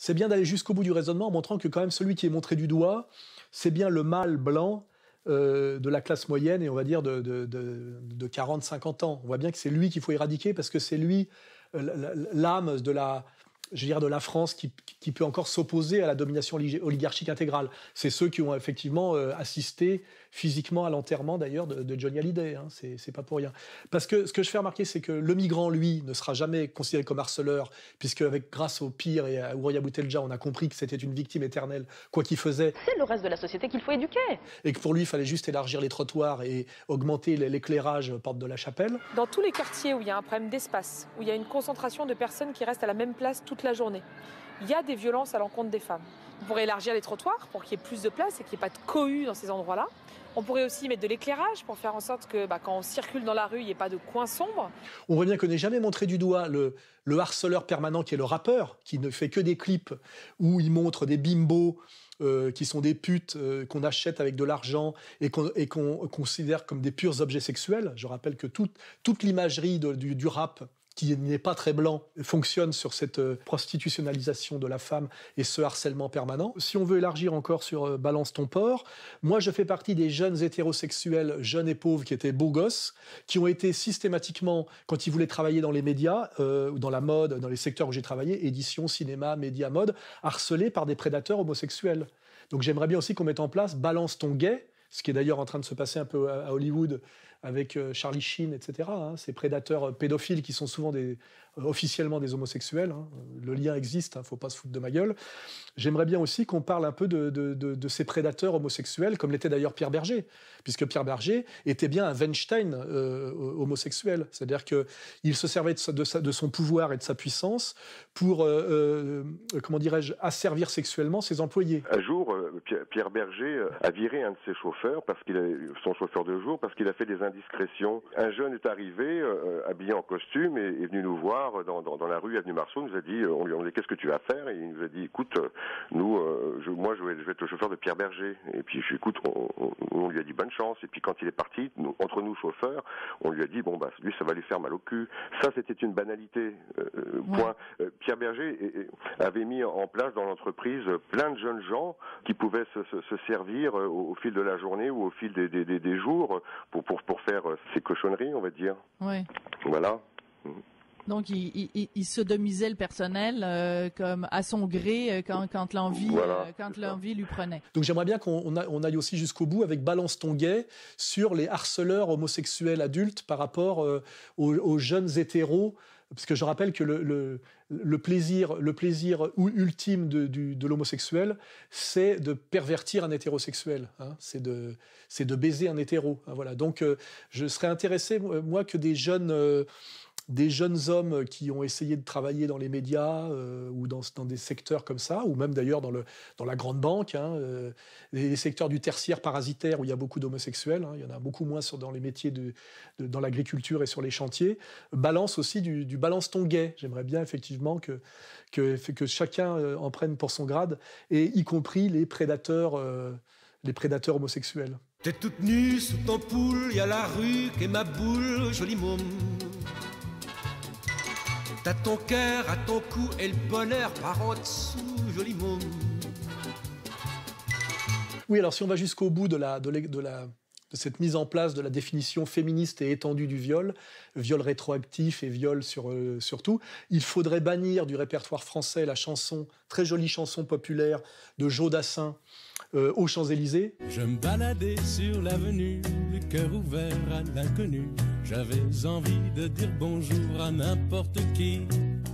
c'est bien d'aller jusqu'au bout du raisonnement en montrant que quand même celui qui est montré du doigt, c'est bien le mâle blanc de la classe moyenne et on va dire de 40-50 ans. On voit bien que c'est lui qu'il faut éradiquer parce que c'est lui l'âme de la France qui peut encore s'opposer à la domination oligarchique intégrale. C'est ceux qui ont effectivement assisté physiquement à l'enterrement d'ailleurs de Johnny Hallyday. Hein, c'est pas pour rien. Parce que ce que je fais remarquer, c'est que le migrant, lui, ne sera jamais considéré comme harceleur, puisque grâce au Pire et à Ouria Boutelja, on a compris que c'était une victime éternelle, quoi qu'il faisait. C'est le reste de la société qu'il faut éduquer. Et que pour lui, il fallait juste élargir les trottoirs et augmenter l'éclairage porte de la Chapelle. Dans tous les quartiers où il y a un problème d'espace, où il y a une concentration de personnes qui restent à la même place toute la journée, il y a des violences à l'encontre des femmes. On pourrait élargir les trottoirs pour qu'il y ait plus de place et qu'il n'y ait pas de cohue dans ces endroits-là. On pourrait aussi mettre de l'éclairage pour faire en sorte que quand on circule dans la rue, il n'y ait pas de coins sombres. On voit bien qu'on n'est jamais montré du doigt le harceleur permanent qui est le rappeur, qui ne fait que des clips où il montre des bimbos qui sont des putes qu'on achète avec de l'argent et qu'on considère comme des purs objets sexuels. Je rappelle que toute l'imagerie du rap, qui n'est pas très blanc, fonctionne sur cette prostitutionnalisation de la femme et ce harcèlement permanent. Si on veut élargir encore sur Balance ton porc, moi je fais partie des jeunes hétérosexuels, jeunes et pauvres, qui étaient beaux gosses, qui ont été systématiquement, quand ils voulaient travailler dans les médias, ou dans la mode, dans les secteurs où j'ai travaillé, édition, cinéma, médias, mode, harcelés par des prédateurs homosexuels. Donc j'aimerais bien aussi qu'on mette en place Balance ton gay, ce qui est d'ailleurs en train de se passer un peu à Hollywood avec Charlie Sheen, etc. Hein, ces prédateurs pédophiles qui sont souvent officiellement des homosexuels. Hein. Le lien existe, faut pas se foutre de ma gueule. J'aimerais bien aussi qu'on parle un peu de ces prédateurs homosexuels, comme l'était d'ailleurs Pierre Berger, puisque Pierre Berger était bien un Weinstein homosexuel. C'est-à-dire qu'il se servait de son pouvoir et de sa puissance pour, comment dirais-je, asservir sexuellement ses employés. Un jour, Pierre Berger a viré un de ses chauffeurs, son chauffeur de jour, parce qu'il a fait des indiscrétions. Un jeune est arrivé, habillé en costume, et est venu nous voir dans la rue avenue Marceau. Nous a dit, on lui a demandé qu'est-ce que tu vas faire, et il nous a dit, écoute, moi je vais être le chauffeur de Pierre Berger. Et puis écoute, on lui a dit bonne chance. Et puis quand il est parti, entre nous chauffeurs, on lui a dit lui ça va lui faire mal au cul. Ça c'était une banalité. Point. Pierre Berger avait mis en place dans l'entreprise plein de jeunes gens qui pouvaient se servir au fil de la journée ou au fil des jours pour faire ces cochonneries, on va dire. Ouais. Voilà. Donc il sodomisait le personnel comme à son gré quand l'envie lui prenait. Donc j'aimerais bien qu'on aille aussi jusqu'au bout avec Balance ton gay sur les harceleurs homosexuels adultes par rapport aux jeunes hétéros. Parce que je rappelle que le plaisir ultime de l'homosexuel, c'est de pervertir un hétérosexuel. Hein, c'est de baiser un hétéro. Hein, voilà. Donc je serais intéressé, moi, que des jeunes hommes qui ont essayé de travailler dans les médias ou dans des secteurs comme ça, ou même d'ailleurs dans la grande banque, hein, les secteurs du tertiaire parasitaire où il y a beaucoup d'homosexuels, hein, il y en a beaucoup moins dans les métiers dans l'agriculture et sur les chantiers, balance aussi du balance ton gay. J'aimerais bien effectivement que chacun en prenne pour son grade, et y compris les prédateurs homosexuels. T'es toute nue sous ton poule, y a la rue qu'est ma boule, joli môme. T'as ton cœur à ton cou et le bonheur par en dessous, joli môme. Oui, alors si on va jusqu'au bout de cette mise en place de la définition féministe et étendue du viol rétroactif et viol surtout, il faudrait bannir du répertoire français la chanson, très jolie chanson populaire de Joe Dassin, aux Champs-Élysées. Je me baladais sur l'avenue, le cœur ouvert à l'inconnu. J'avais envie de dire bonjour à n'importe qui,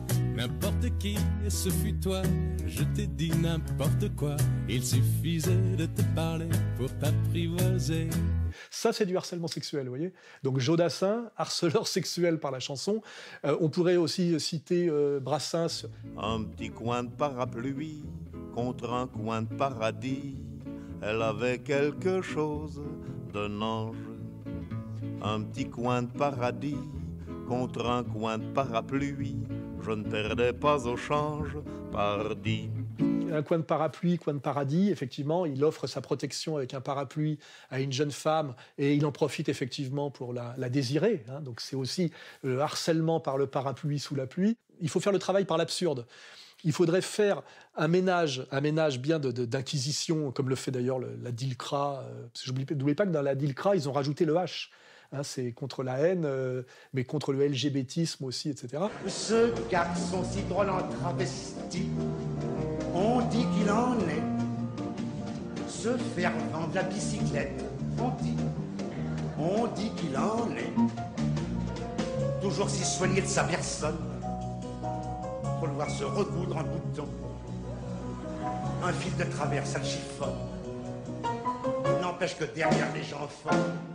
et ce fut toi. Je t'ai dit n'importe quoi, il suffisait de te parler pour t'apprivoiser. Ça, c'est du harcèlement sexuel, vous voyez. Donc Joe Dassin, harceleur sexuel par la chanson. On pourrait aussi citer Brassens. Un petit coin de parapluie contre un coin de paradis. Elle avait quelque chose d'un ange. Un petit coin de paradis contre un coin de parapluie. Je ne perdais pas au change, pardi. Un coin de parapluie, coin de paradis, effectivement, il offre sa protection avec un parapluie à une jeune femme et il en profite effectivement pour la désirer. Hein. Donc c'est aussi le harcèlement par le parapluie sous la pluie. Il faut faire le travail par l'absurde. Il faudrait faire un ménage bien d'inquisition, comme le fait d'ailleurs la DILCRA. N'oubliez pas que dans la DILCRA, ils ont rajouté le H. Hein, c'est contre la haine, mais contre le LGBTisme aussi, etc. Ce garçon si drôle en travesti, on dit qu'il en est. Se faire vendre la bicyclette, on dit qu'il en est. Toujours si soigné de sa personne, pour le voir se recoudre en bouton. Un fil de travers, ça le chiffonne. N'empêche que derrière les gens forts.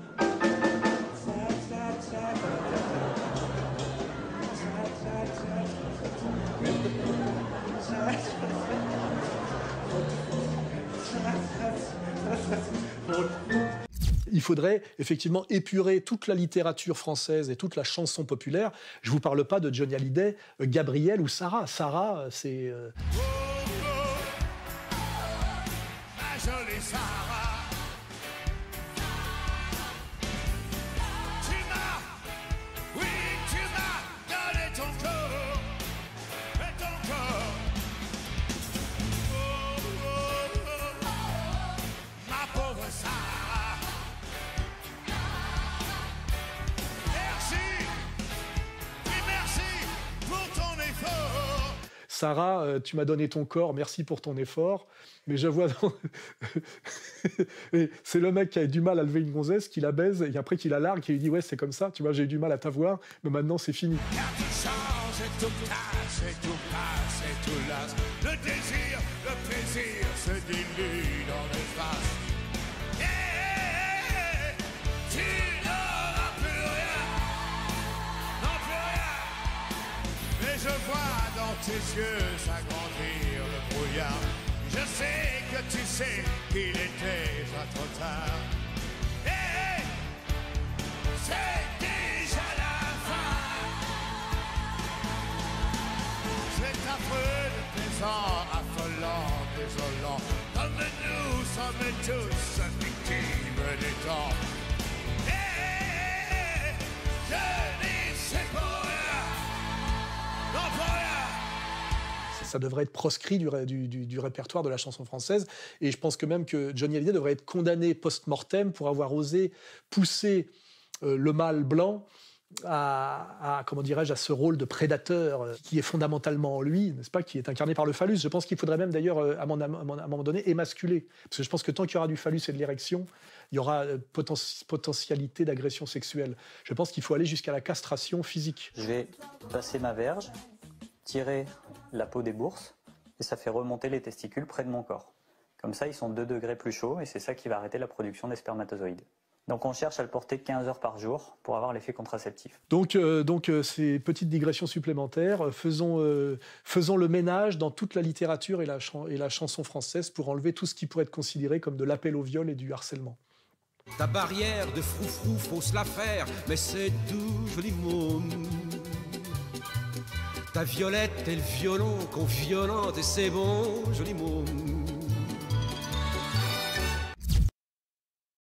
Il faudrait effectivement épurer toute la littérature française et toute la chanson populaire. Je ne vous parle pas de Johnny Hallyday, Gabriel ou Sarah. Sarah, c'est... Ma jolie Sarah, tu m'as donné ton corps, et ton corps. Ma pauvre Sarah, merci pour ton effort. Sarah, tu m'as donné ton corps, merci pour ton effort. Mais je vois... c'est le mec qui a du mal à lever une gonzesse, qui la baise, et après qui la largue, qui lui dit « Ouais, c'est comme ça, tu vois, j'ai eu du mal à t'avoir, mais maintenant c'est fini. » Car tout change et tout casse et tout passe et tout lasse. Le désir, le plaisir se dilue dans l'espace. Et tu n'auras plus rien, non plus rien. Mais je vois dans tes yeux s'agrandir le brouillard. Je sais que tu sais qu'il était déjà trop tard. Et c'est déjà la fin. C'est affreux de plaisant, affolant, désolant. Comme nous sommes tous victimes des temps. Et je dis c'est pour rien, non pour rien. Ça devrait être proscrit du répertoire de la chanson française. Et je pense que même que Johnny Hallyday devrait être condamné post-mortem pour avoir osé pousser le mâle blanc à ce rôle de prédateur qui est fondamentalement en lui, n'est-ce pas, qui est incarné par le phallus. Je pense qu'il faudrait même d'ailleurs, à un moment donné, émasculer. Parce que je pense que tant qu'il y aura du phallus et de l'érection, il y aura potentialité d'agression sexuelle. Je pense qu'il faut aller jusqu'à la castration physique. Je vais passer ma verge, tirer la peau des bourses, et ça fait remonter les testicules près de mon corps. Comme ça, ils sont 2 degrés plus chauds, et c'est ça qui va arrêter la production des spermatozoïdes. Donc on cherche à le porter 15 heures par jour pour avoir l'effet contraceptif. Donc ces petites digressions supplémentaires, faisons le ménage dans toute la littérature et la chanson française pour enlever tout ce qui pourrait être considéré comme de l'appel au viol et du harcèlement. Ta barrière de froufrou, faut se la faire, mais c'est doux, joli môme. Ta violette et le violon qu'on violente, et c'est bon, joli môme.